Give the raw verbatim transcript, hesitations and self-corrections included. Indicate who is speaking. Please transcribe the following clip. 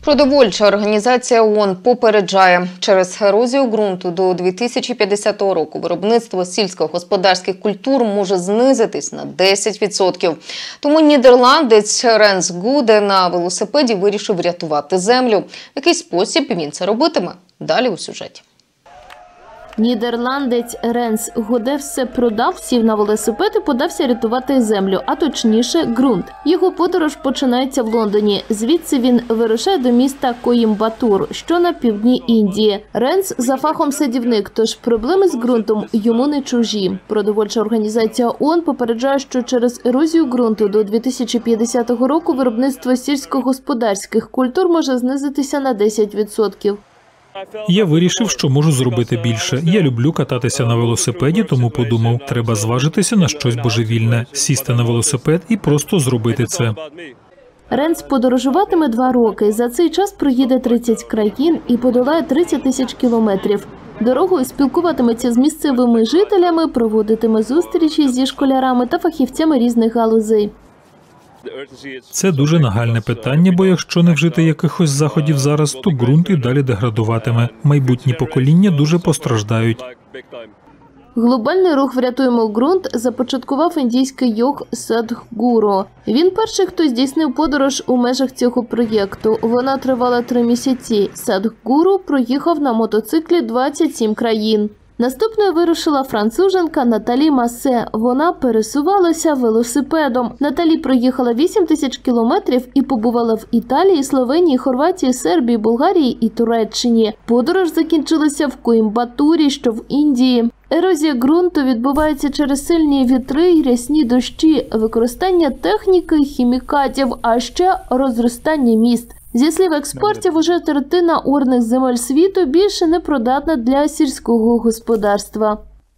Speaker 1: Продовольча організація ООН попереджає, через ерозію ґрунту до дві тисячі п'ятдесятого року виробництво сільськогосподарських культур може знизитись на десять відсотків. Тому нідерландець Ренс Гуде на велосипеді вирішив рятувати землю. В який спосіб він це робитиме? Далі у сюжеті.
Speaker 2: Нідерландець Ренс Гуде все продав, сів на велосипед і подався рятувати землю, а точніше ґрунт. Його подорож починається в Лондоні. Звідси він вирушає до міста Коїмбатур, що на півдні Індії. Ренс за фахом садівник, тож проблеми з ґрунтом йому не чужі. Продовольча організація ООН попереджає, що через ерозію ґрунту до дві тисячі п'ятдесятого року виробництво сільськогосподарських культур може знизитися на десять відсотків.
Speaker 3: Я вирішив, що можу зробити більше. Я люблю кататися на велосипеді, тому подумав, треба зважитися на щось божевільне, сісти на велосипед і просто зробити це.
Speaker 2: Ренс подорожуватиме два роки. За цей час проїде тридцять країн і подолає тридцять тисяч кілометрів. Дорогою спілкуватиметься з місцевими жителями, проводитиме зустрічі зі школярами та фахівцями різних галузей.
Speaker 3: Це дуже нагальне питання, бо якщо не вжити якихось заходів зараз, то ґрунт і далі деградуватиме. Майбутні покоління дуже постраждають.
Speaker 2: Глобальний рух «Врятуємо ґрунт» започаткував індійський йог Садхгуру. Він перший, хто здійснив подорож у межах цього проєкту. Вона тривала три місяці. Садхгуру проїхав на мотоциклі двадцять сім країн. Наступною вирушила француженка Наталі Масе. Вона пересувалася велосипедом. Наталі проїхала вісім тисяч кілометрів і побувала в Італії, Словенії, Хорватії, Сербії, Болгарії і Туреччині. Подорож закінчилася в Коїмбатурі, що в Індії. Ерозія ґрунту відбувається через сильні вітри й рясні дощі, використання техніки й хімікатів, а ще розростання міст. Зі слів експертів, уже третина орних земель світу більше не придатна для сільського господарства.